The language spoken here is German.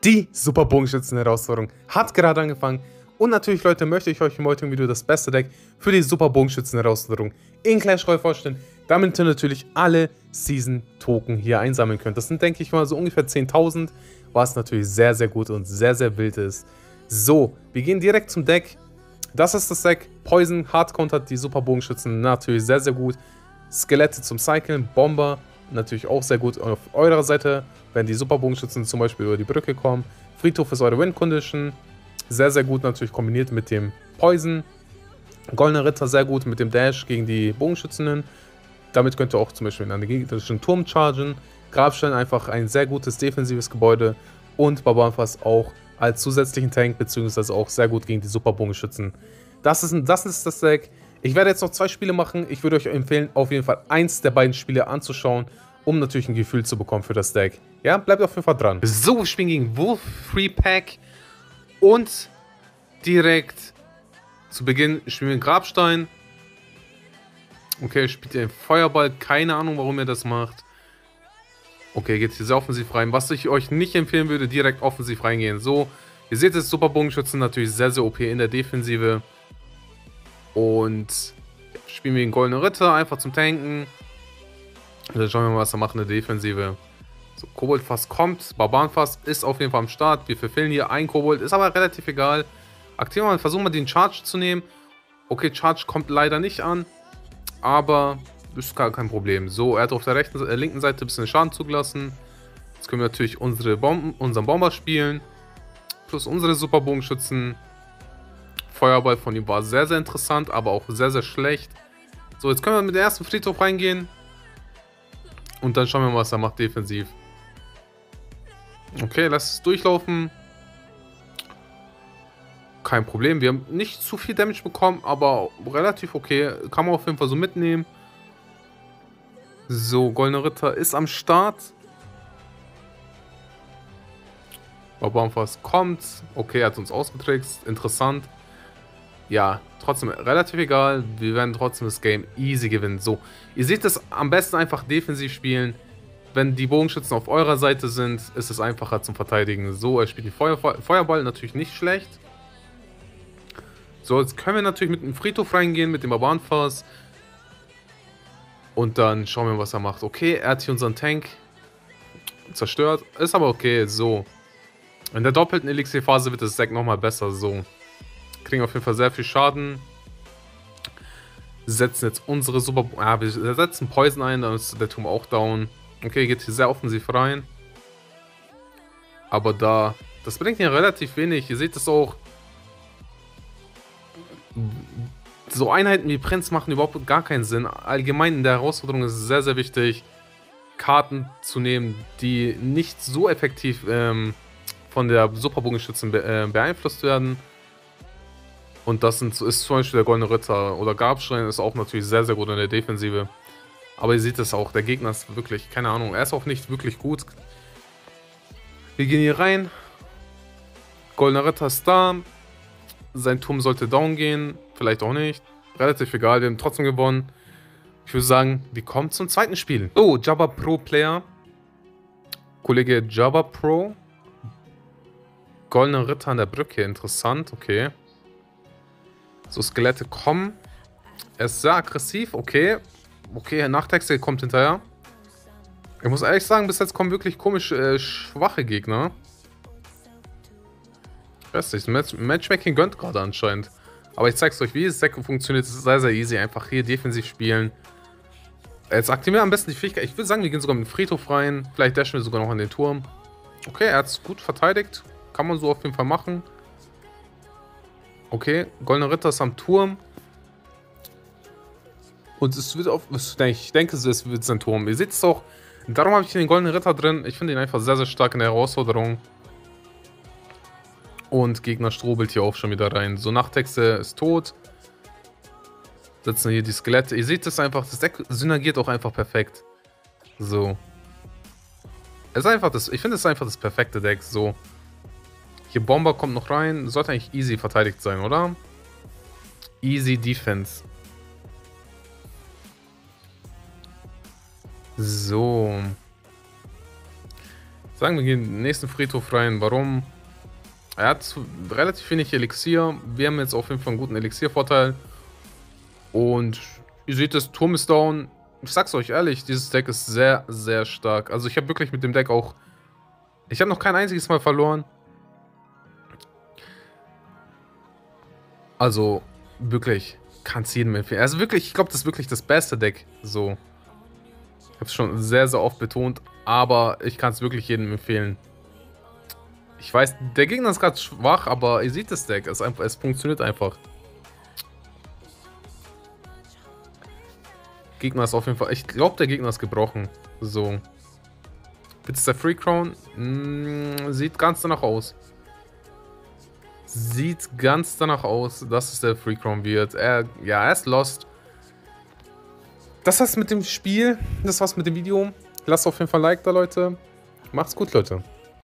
Die Super Bogenschützen-Herausforderung hat gerade angefangen. Und natürlich, Leute, möchte ich euch im heutigen Video das beste Deck für die Super Bogenschützen-Herausforderung in Clash Royale vorstellen, damit ihr natürlich alle Season-Token hier einsammeln könnt. Das sind, denke ich mal, so ungefähr 10.000, was natürlich sehr, sehr gut und sehr, sehr wild ist. So, wir gehen direkt zum Deck. Das ist das Deck. Poison, Hardcount hat die Super Bogenschützen natürlich sehr, sehr gut. Skelette zum Cyclen, Bomber natürlich auch sehr gut. Und auf eurer Seite, wenn die Super Bogenschützen zum Beispiel über die Brücke kommen. Friedhof ist eure Win-Condition. Sehr, sehr gut natürlich kombiniert mit dem Poison. Goldener Ritter sehr gut mit dem Dash gegen die Bogenschützinnen. Damit könnt ihr auch zum Beispiel in einen gegnerischen Turm chargen. Grabstein einfach ein sehr gutes defensives Gebäude. Und Barbarenfass auch als zusätzlichen Tank, beziehungsweise auch sehr gut gegen die Super Bogenschützen. Das ist das Deck. Ich werde jetzt noch 2 Spiele machen. Ich würde euch empfehlen, auf jeden Fall eins der beiden Spiele anzuschauen, um natürlich ein Gefühl zu bekommen für das Deck. Ja, bleibt auf jeden Fall dran. So, wir spielen gegen Wolf Free Pack. Und direkt zu Beginn spielen wir Grabstein. Okay, spielt ihr einen Feuerball. Keine Ahnung, warum er das macht. Okay, geht hier sehr offensiv rein. Was ich euch nicht empfehlen würde, direkt offensiv reingehen. So, ihr seht es, Super Bogenschützen natürlich sehr, sehr OP in der Defensive. Und ja, spielen wir den Goldenen Ritter einfach zum Tanken. Und dann schauen wir mal, was er macht in der Defensive. So, Koboldfass kommt. Barbarenfass ist auf jeden Fall am Start. Wir verfehlen hier einen Kobold. Ist aber relativ egal. Aktivieren wir, versuchen wir den Charge zu nehmen. Okay, Charge kommt leider nicht an. Aber ist gar kein Problem. So, er hat auf der linken Seite ein bisschen Schaden zugelassen. Jetzt können wir natürlich unseren Bomber spielen. Plus unsere Super Bogenschützen. Feuerball von ihm war sehr, sehr interessant, aber auch sehr, sehr schlecht. So, jetzt können wir mit dem ersten Friedhof reingehen. Und dann schauen wir mal, was er macht defensiv. Okay, lass es durchlaufen. Kein Problem. Wir haben nicht zu viel Damage bekommen, aber relativ okay. Kann man auf jeden Fall so mitnehmen. So, Goldener Ritter ist am Start. Barbarenfass kommt. Okay, er hat uns ausgetrickst. Interessant. Ja, trotzdem relativ egal. Wir werden trotzdem das Game easy gewinnen. So, ihr seht es am besten einfach defensiv spielen. Wenn die Bogenschützen auf eurer Seite sind, ist es einfacher zum Verteidigen. So, er spielt den Feuerball natürlich nicht schlecht. So, jetzt können wir natürlich mit dem Friedhof reingehen, mit dem Barbarenfass. Und dann schauen wir, was er macht. Okay, er hat hier unseren Tank zerstört. Ist aber okay, so. In der doppelten Elixierphase wird das Deck nochmal besser, so. Kriegen auf jeden Fall sehr viel Schaden. Setzen jetzt unsere Super... Ja, wir setzen Poison ein, dann ist der Turm auch down. Okay, geht hier sehr offensiv rein. Aber da... Das bringt hier relativ wenig. Ihr seht es auch. So Einheiten wie Prinz machen überhaupt gar keinen Sinn. Allgemein in der Herausforderung ist es sehr, sehr wichtig, Karten zu nehmen, die nicht so effektiv von der Super Bogenschützen beeinflusst werden. Und das ist zum Beispiel der Goldene Ritter oder Grabstein ist auch natürlich sehr, sehr gut in der Defensive. Aber ihr seht es auch, der Gegner ist wirklich, keine Ahnung, er ist auch nicht wirklich gut. Wir gehen hier rein. Goldener Ritter ist da. Sein Turm sollte down gehen, vielleicht auch nicht. Relativ egal, wir haben trotzdem gewonnen. Ich würde sagen, wir kommen zum zweiten Spiel. Oh, Jabba Pro Player. Kollege Jabba Pro. Goldener Ritter an der Brücke, interessant, okay. So, Skelette kommen. Er ist sehr aggressiv, okay. Okay, Nachtexte kommt hinterher. Ich muss ehrlich sagen, bis jetzt kommen wirklich komisch schwache Gegner. Ich weiß nicht, Matchmaking gönnt gerade anscheinend. Aber ich zeig's euch, wie das Deck funktioniert. Es ist sehr, sehr easy. Einfach hier defensiv spielen. Jetzt aktivieren wir am besten die Fähigkeit. Ich würde sagen, wir gehen sogar mit dem Friedhof rein. Vielleicht dashen wir sogar noch an den Turm. Okay, er hat es gut verteidigt. Kann man so auf jeden Fall machen. Okay, Goldener Ritter ist am Turm. Und es wird auf. Ich denke, es wird sein Turm. Ihr seht es auch. Darum habe ich den Goldenen Ritter drin. Ich finde ihn einfach sehr, sehr stark in der Herausforderung. Und Gegner strobelt hier auch schon wieder rein. So, Nachthexe ist tot. Setzen hier die Skelette. Ihr seht es einfach. Das Deck synergiert auch einfach perfekt. So. Es ist einfach das. Ich finde es einfach das perfekte Deck. So. Hier Bomber kommt noch rein. Sollte eigentlich easy verteidigt sein, oder? Easy Defense. So. Sagen wir gehen in den nächsten Friedhof rein. Warum? Er hat relativ wenig Elixier. Wir haben jetzt auf jeden Fall einen guten Elixiervorteil. Und ihr seht, das Turm ist down. Ich sag's euch ehrlich, dieses Deck ist sehr, sehr stark. Also ich habe wirklich mit dem Deck auch... Ich habe noch kein einziges Mal verloren. Also, wirklich, kann es jedem empfehlen. Also wirklich, ich glaube, das ist wirklich das beste Deck. So. Ich habe es schon sehr, sehr oft betont, aber ich kann es wirklich jedem empfehlen. Ich weiß, der Gegner ist gerade schwach, aber ihr seht das Deck. Es funktioniert einfach. Gegner ist auf jeden Fall... Ich glaube, der Gegner ist gebrochen. So. Jetzt ist der Free Crown. Sieht ganz danach aus. Sieht ganz danach aus, dass es der Free Crown wird. Er ist lost. Das war's mit dem Spiel. Das war's mit dem Video. Lasst auf jeden Fall ein Like da, Leute. Macht's gut, Leute.